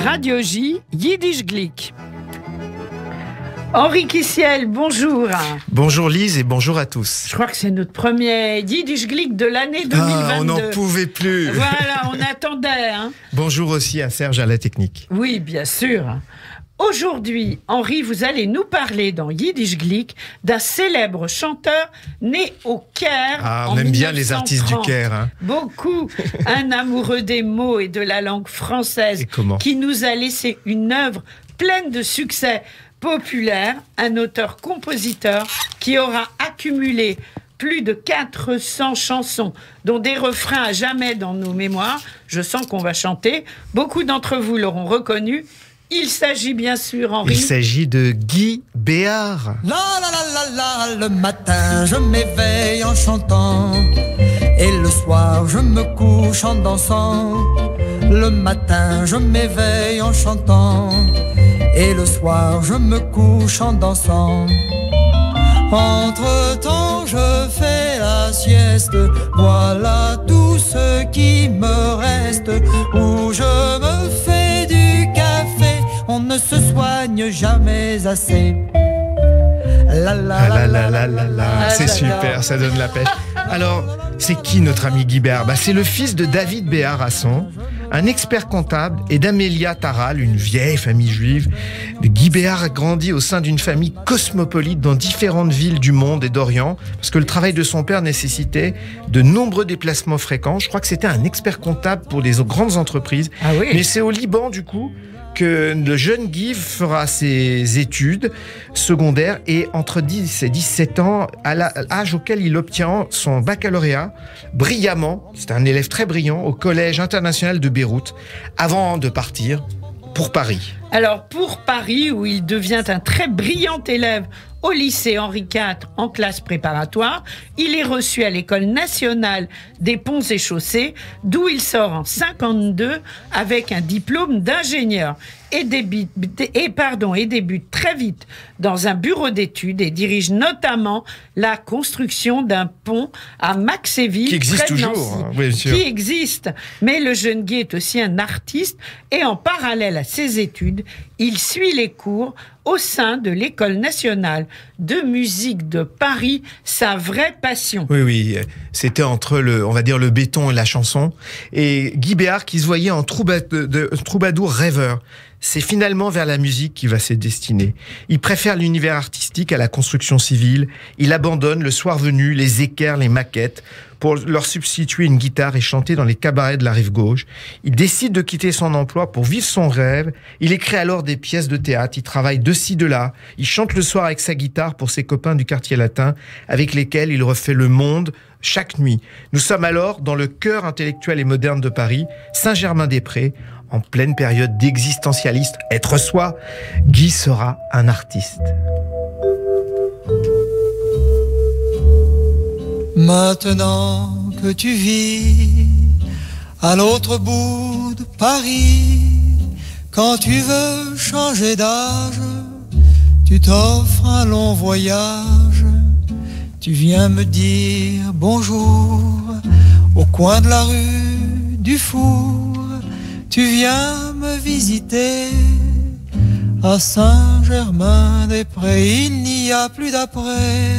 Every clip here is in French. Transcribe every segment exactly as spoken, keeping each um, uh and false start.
Radio J, Yiddish Glick. Henri Kissiel, bonjour. Bonjour Lise et bonjour à tous. Je crois que c'est notre premier Yiddish Glick de l'année deux mille vingt-deux. Ah, on n'en pouvait plus. Voilà, on attendait. Hein. Bonjour aussi à Serge à la technique. Oui, bien sûr. Aujourd'hui, Henri, vous allez nous parler dans Yiddish Glick d'un célèbre chanteur né au Caire. Ah, on en aime bien mille neuf cent trente. les artistes du Caire. Hein. Beaucoup. Un amoureux des mots et de la langue française qui nous a laissé une œuvre pleine de succès populaire. Un auteur-compositeur qui aura accumulé plus de quatre cents chansons, dont des refrains à jamais dans nos mémoires. Je sens qu'on va chanter. Beaucoup d'entre vous l'auront reconnu. Il s'agit bien sûr, Henri... Il s'agit de Guy Béart. La la la la la, le matin je m'éveille en chantant et le soir je me couche en dansant. Le matin je m'éveille en chantant et le soir je me couche en dansant. Entre-temps je fais la sieste, voilà tout ce qui me reste. Où je me fais du café, on ne se soigne jamais assez. La la la la la la la. C'est super, ça donne la pêche. Alors, c'est qui notre ami Guy Béart? Bah, c'est le fils de David Béart-Rasson, un expert comptable, et d'Amélia Taral, une vieille famille juive. Guy Béart a grandi au sein d'une famille cosmopolite dans différentes villes du monde et d'Orient, parce que le travail de son père nécessitait de nombreux déplacements fréquents. Je crois que c'était un expert comptable pour des grandes entreprises. Ah oui. Mais c'est au Liban, du coup, que le jeune Guy fera ses études secondaires et entre dix et dix-sept ans, à l'âge auquel il obtient son baccalauréat, brillamment, c'est un élève très brillant, au Collège international de Beyrouth, avant de partir pour Paris. Alors pour Paris, où il devient un très brillant élève au lycée Henri quatre en classe préparatoire, il est reçu à l'école nationale des ponts et chaussées, d'où il sort en cinquante-deux avec un diplôme d'ingénieur et débute, et, pardon, et débute très vite dans un bureau d'études et dirige notamment la construction d'un pont à Maxéville, qui existe près de toujours, Nancy, hein, oui, bien sûr. qui existe. Mais le jeune Guy est aussi un artiste et en parallèle à ses études, il suit les cours au sein de l'École nationale de musique de Paris, sa vraie passion. Oui, oui, c'était entre le, on va dire, le béton et la chanson. Et Guy Béart, qui se voyait en troubadour, de, troubadour rêveur, c'est finalement vers la musique qu'il va se destiner. Il préfère l'univers artistique à la construction civile. Il abandonne, le soir venu, les équerres, les maquettes, pour leur substituer une guitare et chanter dans les cabarets de la rive gauche. Il décide de quitter son emploi pour vivre son rêve. Il écrit alors des pièces de théâtre. Il travaille de ci, de là. Il chante le soir avec sa guitare pour ses copains du quartier latin, avec lesquels il refait le monde chaque nuit. Nous sommes alors dans le cœur intellectuel et moderne de Paris, Saint-Germain-des-Prés, en pleine période d'existentialiste. Être soi, Guy sera un artiste. Maintenant que tu vis à l'autre bout de Paris, quand tu veux changer d'âge, tu t'offres un long voyage. Tu viens me dire bonjour au coin de la rue du Four. Tu viens me visiter à Saint-Germain-des-Prés. Il n'y a plus d'après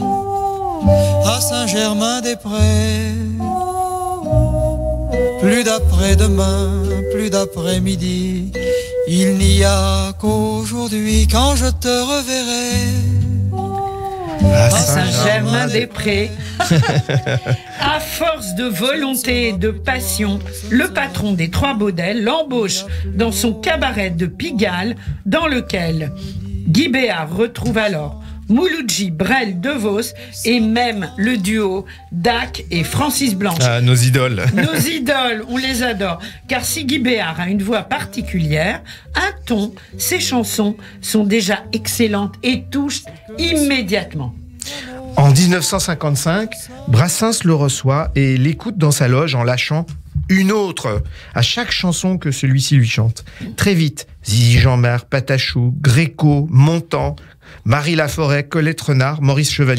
à Saint-Germain-des-Prés. Plus d'après-demain, plus d'après-midi. Il n'y a qu'aujourd'hui quand je te reverrai à Saint-Germain-des-Prés. À force de volonté et de passion, le patron des Trois Baudets l'embauche dans son cabaret de Pigalle, dans lequel Guy Béart retrouve alors Mouloudji, Brel, De Vos et même le duo Dac et Francis Blanche. Ah, nos idoles. Nos idoles, on les adore. Car si Guy Béart a une voix particulière, un ton, ses chansons sont déjà excellentes et touchent immédiatement. En dix-neuf cent cinquante-cinq, Brassens le reçoit et l'écoute dans sa loge en lâchant une autre à chaque chanson que celui-ci lui chante. Très vite, Zizi Jeanmaire, Patachou, Gréco, Montand, Marie Laforêt, Colette Renard, Maurice Chevalier,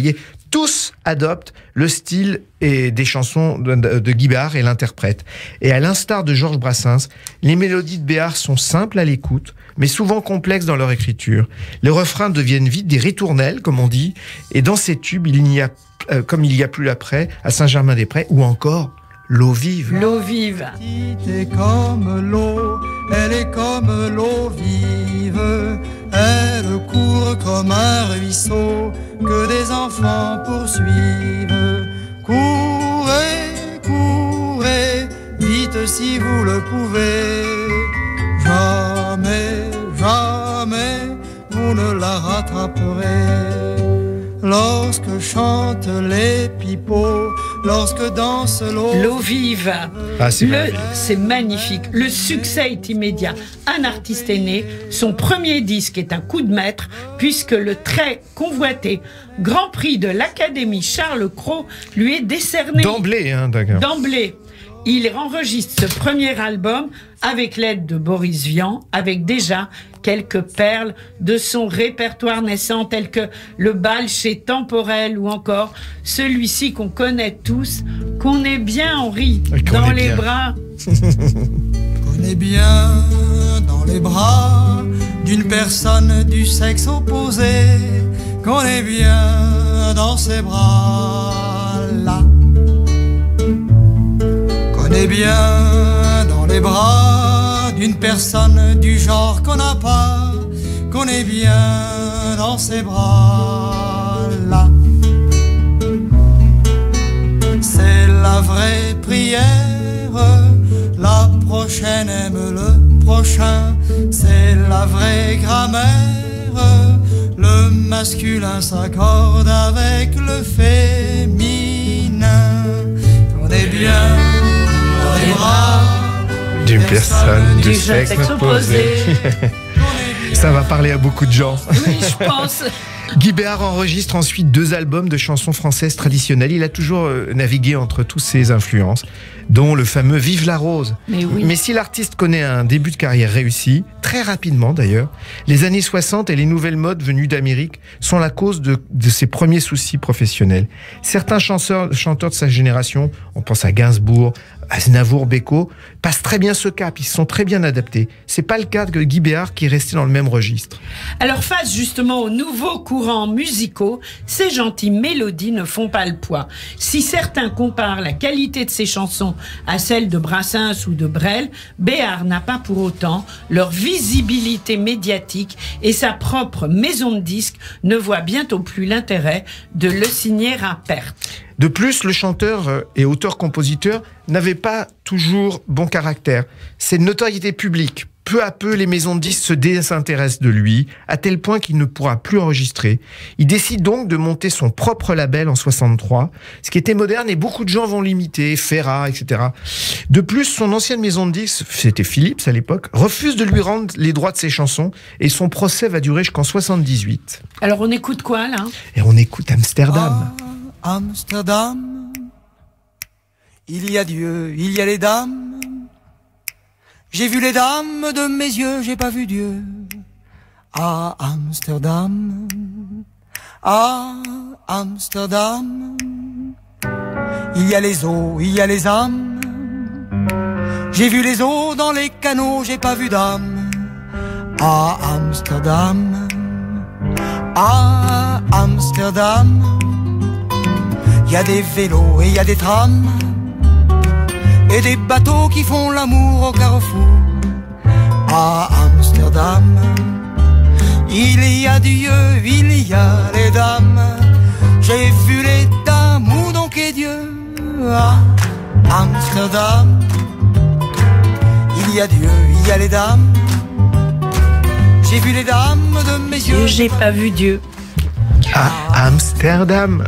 tous adoptent le style et des chansons de, de, de Guy Béard et l'interprètent. Et à l'instar de Georges Brassens, les mélodies de Béard sont simples à l'écoute, mais souvent complexes dans leur écriture. Les refrains deviennent vite des ritournelles, comme on dit, et dans ces tubes, il n'y a, euh, comme il y a plus l'après, à Saint-Germain-des-Prés, ou encore L'eau vive. L'eau vive. Elle est comme l'eau, elle est comme l'eau vive. Elle court comme un ruisseau que des enfants poursuivent. Courez, courez, vite si vous le pouvez. Jamais, jamais, vous ne la rattraperez. Lorsque chantent les pipeaux, lorsque danse l'eau. L'eau vive. Ah, c'est, Le, c'est magnifique. Le succès est immédiat. Un artiste est né. Son premier disque est un coup de maître, puisque le très convoité Grand Prix de l'Académie Charles Cros lui est décerné. D'emblée, hein, d'accord. D'emblée. Il enregistre ce premier album avec l'aide de Boris Vian, avec déjà quelques perles de son répertoire naissant, tels que Le bal chez Temporel ou encore celui-ci qu'on connaît tous, Qu'on est bien Henri, dans les bien. bras. Qu'on est bien dans les bras d'une personne du sexe opposé, qu'on est bien dans ses bras là. On est bien dans les bras d'une personne du genre qu'on n'a pas, qu'on est bien dans ses bras là. C'est la vraie prière, la prochaine aime le prochain, c'est la vraie grammaire, le masculin s'accorde avec le féminin. On est bien les bras d'une personne du, du sexe, sexe opposé. Ça va parler à beaucoup de gens. Oui, je pense. Guy Béard enregistre ensuite deux albums de chansons françaises traditionnelles. Il a toujours euh, navigué entre toutes ces influences, dont le fameux Vive la Rose. Mais, oui. Mais si l'artiste connaît un début de carrière réussi, très rapidement d'ailleurs, les années soixante et les nouvelles modes venues d'Amérique sont la cause de, de ses premiers soucis professionnels. Certains chanteurs, chanteurs de sa génération, on pense à Gainsbourg, Aznavour, Beko, passent très bien ce cap, ils se sont très bien adaptés. C'est pas le cas de Guy Béard qui est resté dans le même registre. Alors face justement aux nouveaux courants musicaux, ces gentilles mélodies ne font pas le poids. Si certains comparent la qualité de ses chansons à celle de Brassens ou de Brel, Béard n'a pas pour autant leur visibilité médiatique et sa propre maison de disques ne voit bientôt plus l'intérêt de le signer à perte. De plus, le chanteur et auteur-compositeur n'avait pas toujours bon caractère. Cette notoriété publique, peu à peu, les maisons de disques se désintéressent de lui, à tel point qu'il ne pourra plus enregistrer. Il décide donc de monter son propre label en soixante-trois, ce qui était moderne et beaucoup de gens vont l'imiter, Ferrat, et cetera. De plus, son ancienne maison de disques, c'était Philips à l'époque, refuse de lui rendre les droits de ses chansons et son procès va durer jusqu'en soixante-dix-huit. Alors on écoute quoi là ? Et on écoute Amsterdam. Ah. Amsterdam, il y a Dieu, il y a les dames. J'ai vu les dames de mes yeux, j'ai pas vu Dieu. À Amsterdam, à Amsterdam, il y a les eaux, il y a les âmes. J'ai vu les eaux dans les canaux, j'ai pas vu d'âme. À Amsterdam, à Amsterdam, il y a des vélos et il y a des trams et des bateaux qui font l'amour au carrefour. À Amsterdam, il y a Dieu, il y a les dames. J'ai vu les dames, où donc est Dieu? À Amsterdam, il y a Dieu, il y a les dames. J'ai vu les dames de mes yeux. J'ai pas vu Dieu. À Amsterdam.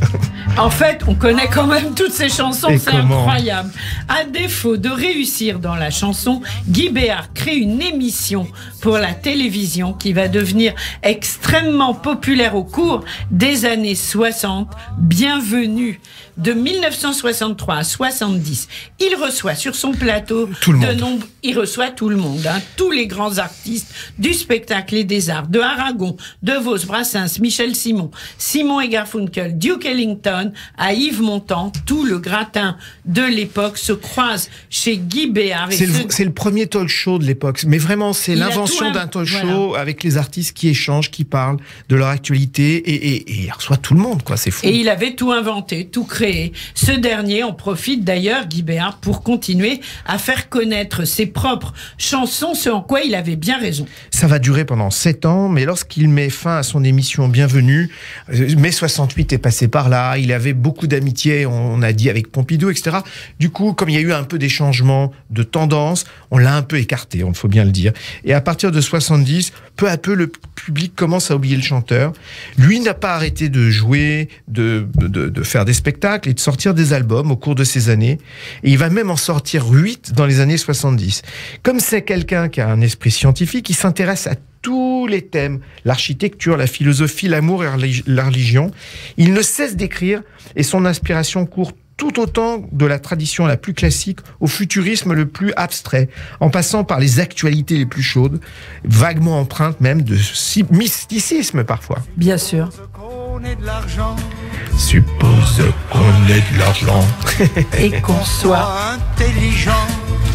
En fait, on connaît quand même toutes ces chansons, Et c'est comment incroyable. À défaut de réussir dans la chanson, Guy Béard crée une émission pour la télévision qui va devenir extrêmement populaire au cours des années soixante. Bienvenue. De mille neuf cent soixante-trois à soixante-dix, il reçoit sur son plateau tout le de monde. nombre, il reçoit tout le monde, hein, tous les grands artistes du spectacle et des arts, de Aragon, de Vos, Brassens, Michel Simon, Simon et Garfunkel, Duke Ellington, à Yves Montand, tout le gratin de l'époque se croise chez Guy Béard. C'est le, ce... c'est le premier talk show de l'époque. Mais vraiment, c'est Il a l'invention tout un- d'un talk voilà. show avec les artistes qui échangent, qui parlent de leur actualité et, et, et il reçoit tout le monde, quoi. C'est fou. Et il avait tout inventé, tout créé. Ce dernier en profite d'ailleurs, Guy Béard, pour continuer à faire connaître ses propres chansons, ce en quoi il avait bien raison. Ça va durer pendant sept ans, mais lorsqu'il met fin à son émission Bienvenue, euh, mai soixante-huit est passé par là, il avait beaucoup d'amitié, on a dit, avec Pompidou, et cetera. Du coup, comme il y a eu un peu des changements de tendance, on l'a un peu écarté, il faut bien le dire. Et à partir de soixante-dix, peu à peu, le public commence à oublier le chanteur. Lui n'a pas arrêté de jouer, de, de, de faire des spectacles et de sortir des albums au cours de ces années. Et il va même en sortir huit dans les années soixante-dix. Comme c'est quelqu'un qui a un esprit scientifique, il s'intéresse à tous les thèmes, l'architecture, la philosophie, l'amour et la religion. Il ne cesse d'écrire et son inspiration court tout autant de la tradition la plus classique au futurisme le plus abstrait, en passant par les actualités les plus chaudes, vaguement empreintes même de mysticisme parfois. Bien sûr. Qu'on ait de l'argent, Suppose qu'on ait de l'argent. Et qu'on soit intelligent,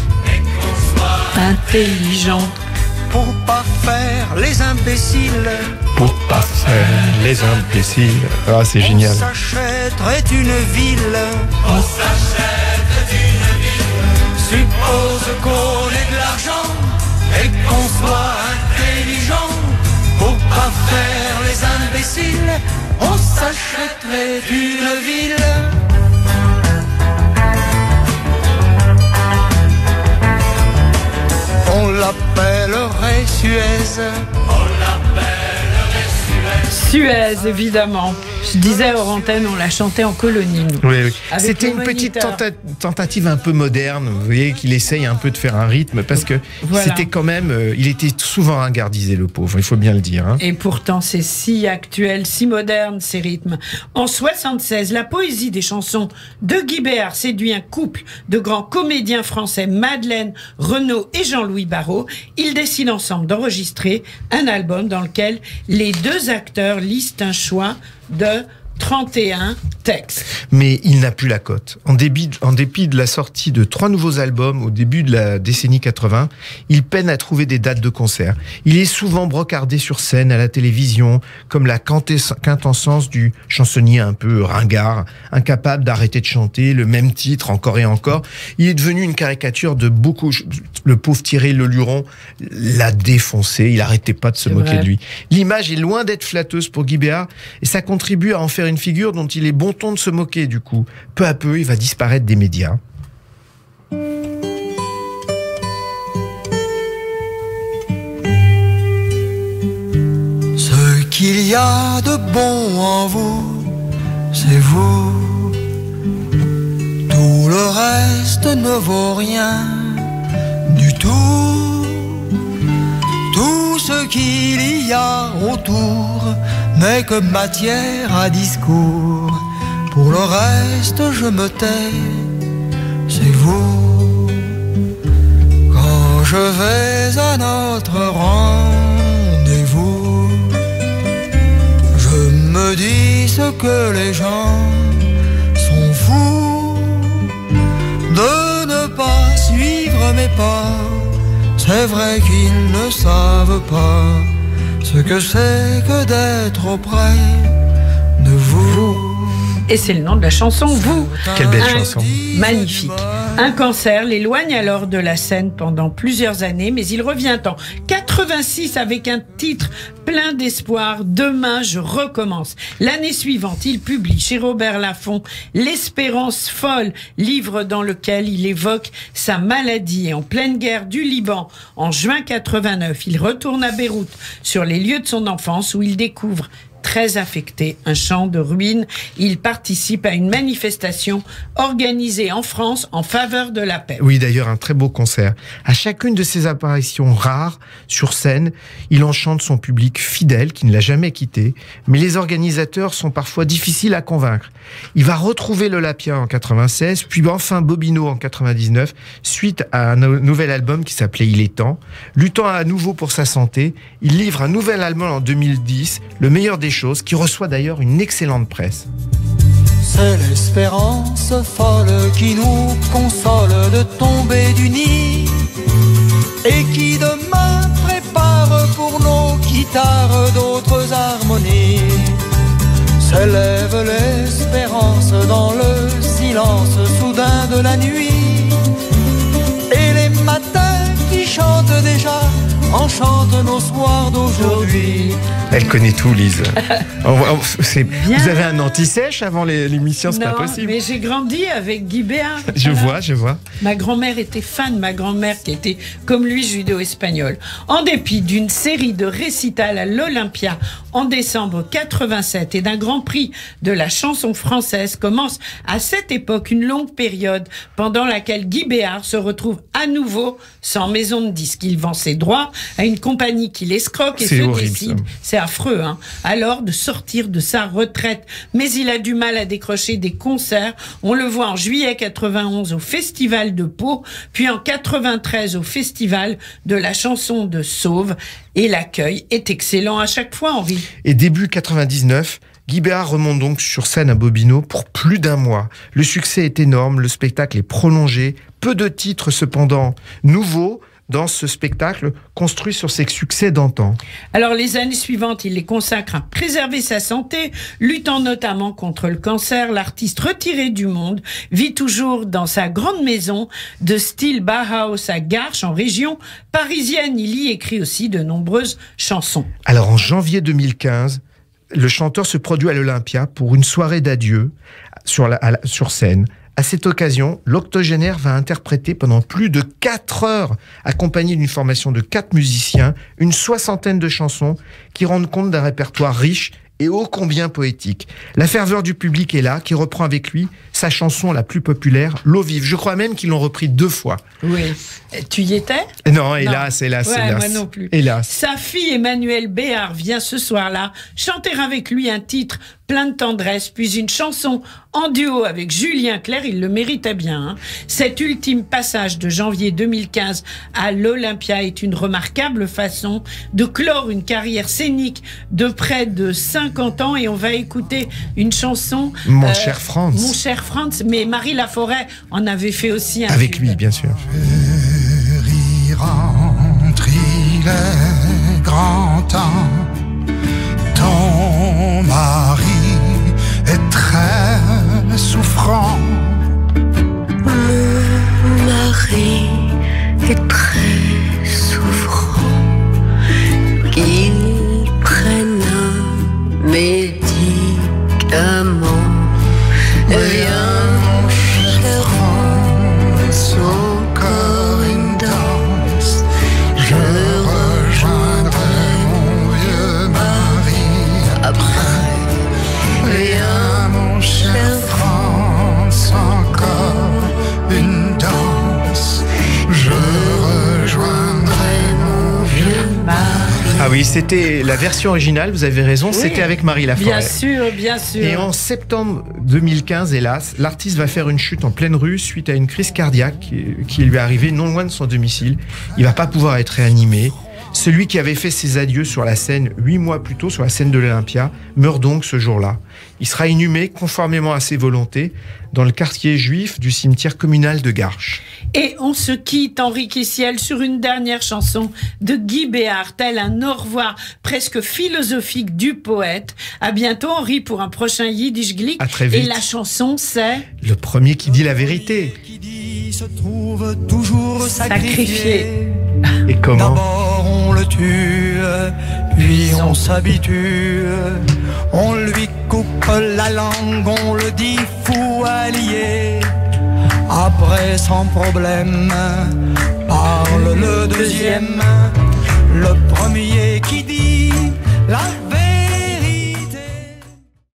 intelligent. pour pas faire les imbéciles. Pour pas faire les imbéciles. Ah, c'est génial. On s'achèterait une ville. On s'achète une ville. Suppose qu'on ait de l'argent et qu'on soit intelligent. Pour pas faire les imbéciles, on s'achèterait une ville. On l'appellerait Suez. On l'appellerait Suez. Suez, évidemment. Je disais hors antenne, on l'a chanté en colonie, nous. Oui, oui. Avec C'était le une petite moniteur. tenta- tentative un peu moderne. Vous voyez qu'il essaye un peu de faire un rythme parce que Voilà. c'était quand même. euh, il était souvent ringardisé, le pauvre. Il faut bien le dire. Hein. Et pourtant, c'est si actuel, si moderne, ces rythmes. En soixante-seize, la poésie des chansons de Guy Béard séduit un couple de grands comédiens français, Madeleine Renaud et Jean-Louis Barrault. Ils décident ensemble d'enregistrer un album dans lequel les deux acteurs lisent un choix de trente et un textes. Mais il n'a plus la cote. En dépit, en dépit de la sortie de trois nouveaux albums au début de la décennie quatre-vingts, il peine à trouver des dates de concert. Il est souvent brocardé sur scène, à la télévision, comme la quintess- quintessence du chansonnier un peu ringard, incapable d'arrêter de chanter le même titre encore et encore. Il est devenu une caricature de beaucoup. Le pauvre Thierry Leluron l'a défoncé. Il n'arrêtait pas de se C'est moquer vrai. de lui. L'image est loin d'être flatteuse pour Guy Béard et ça contribue à en faire une figure dont il est bon ton de se moquer du coup. Peu à peu, il va disparaître des médias. Ce qu'il y a de bon en vous, c'est vous. Tout le reste ne vaut rien du tout. Tout ce qu'il y a autour n'est que matière à discours. Pour le reste, je me tais, c'est vous. Quand je vais à notre rendez-vous, je me dis ce que les gens sont fous de ne pas suivre mes pas. C'est vrai qu'ils ne savent pas ce que c'est que d'être auprès de vous. Et c'est le nom de la chanson, Vous. Quelle belle Un- chanson. Magnifique. Un cancer l'éloigne alors de la scène pendant plusieurs années, mais il revient en quatre-vingt-six avec un titre plein d'espoir. Demain, je recommence. L'année suivante, il publie chez Robert Laffont L'Espérance folle, livre dans lequel il évoque sa maladie. Et en pleine guerre du Liban, en juin quatre-vingt-neuf, il retourne à Beyrouth, sur les lieux de son enfance, où il découvre très affecté, un chant de ruines. Il participe à une manifestation organisée en France en faveur de la paix. Oui, d'ailleurs, un très beau concert. À chacune de ses apparitions rares sur scène, il enchante son public fidèle qui ne l'a jamais quitté, mais les organisateurs sont parfois difficiles à convaincre. Il va retrouver l'Olympia en quatre-vingt-seize, puis enfin Bobino en quatre-vingt-dix-neuf, suite à un nouvel album qui s'appelait Il est temps. Luttant à nouveau pour sa santé, il livre un nouvel album en deux mille dix, Le meilleur des choses, qui reçoit d'ailleurs une excellente presse. C'est l'espérance folle qui nous console de tomber du nid et qui demain prépare pour nos guitares d'autres harmonies. S'élève l'espérance dans le silence soudain de la nuit et les matins qui chantent déjà enchantent nos soirs d'aujourd'hui. Elle connaît tout, Lise. c'est, vous avez un anti-sèche avant l'émission, c'est non, pas possible. Mais j'ai grandi avec Guy Béard. Je voilà. vois, je vois. Ma grand-mère était fan, ma grand-mère qui était, comme lui, judéo-espagnole. En dépit d'une série de récitals à l'Olympia en décembre quatre-vingt-sept et d'un grand prix de la chanson française, commence à cette époque une longue période pendant laquelle Guy Béard se retrouve à nouveau sans maison de disques. Il vend ses droits à une compagnie qui l'escroque et c'est se horrible, décide, ça. c'est affreux, hein, alors de sortir de sa retraite. Mais il a du mal à décrocher des concerts. On le voit en juillet quatre-vingt-onze au Festival de Pau, puis en quatre-vingt-treize au Festival de la chanson de Sauve. Et l'accueil est excellent à chaque fois, Henri. Et début quatre-vingt-dix-neuf, Guy Béard remonte donc sur scène à Bobino pour plus d'un mois. Le succès est énorme, le spectacle est prolongé. Peu de titres cependant nouveaux dans ce spectacle construit sur ses succès d'antan. Alors les années suivantes, il les consacre à préserver sa santé, luttant notamment contre le cancer. L'artiste retiré du monde vit toujours dans sa grande maison de style Bauhaus à Garches, en région parisienne. Il y écrit aussi de nombreuses chansons. Alors en janvier deux mille quinze, le chanteur se produit à l'Olympia pour une soirée d'adieu sur, la, la, sur scène. À cette occasion, l'octogénaire va interpréter pendant plus de quatre heures, accompagné d'une formation de quatre musiciens, une soixantaine de chansons qui rendent compte d'un répertoire riche et ô combien poétique. La ferveur du public est là, qui reprend avec lui sa chanson la plus populaire, L'eau vive. Je crois même qu'ils l'ont repris deux fois. Oui. Tu y étais ? Non, hélas, non. hélas, ouais, hélas. Moi non plus. Hélas. Sa fille Emmanuelle Béard vient ce soir-là chanter avec lui un titre plein de tendresse, puis une chanson en duo avec Julien Clerc, il le méritait bien. Hein. Cet ultime passage de janvier deux mille quinze à l'Olympia est une remarquable façon de clore une carrière scénique de près de cinquante ans, et on va écouter une chanson... Mon euh, cher Franz. Mon cher Franz, mais Marie Laforêt en avait fait aussi un avec film. lui, bien sûr. Rire entre il est grand temps, ton mari est très souffrant. Mon mari est très souffrant, qu'il prenne un médicament. Viens mon cher Franz, encore une danse, je rejoindrai mon vieux mari après. Viens mon cher Franz, encore une danse, je rejoindrai mon vieux mari. Ah oui, c'était la version originale, vous avez raison, oui, c'était avec Marie Laforêt. Bien sûr, bien sûr. Et en septembre deux mille quinze, hélas, l'artiste va faire une chute en pleine rue suite à une crise cardiaque qui, qui lui est arrivée non loin de son domicile. Il va pas pouvoir être réanimé. Celui qui avait fait ses adieux sur la scène huit mois plus tôt, sur la scène de l'Olympia, meurt donc ce jour-là. Il sera inhumé, conformément à ses volontés, dans le quartier juif du cimetière communal de Garches. Et on se quitte, Henri Kissiel, sur une dernière chanson de Guy Béard, tel un au revoir presque philosophique du poète. À bientôt, Henri, pour un prochain Yiddish Glick. À très vite. Et la chanson, c'est... Le premier qui dit la vérité. Qui dit se trouve toujours sacrifié. Et comment ? D'abord on le tue, puis on s'habitue. On lui coupe la langue, on le dit fou allié. Après sans problème, parle le deuxième. Le premier qui dit la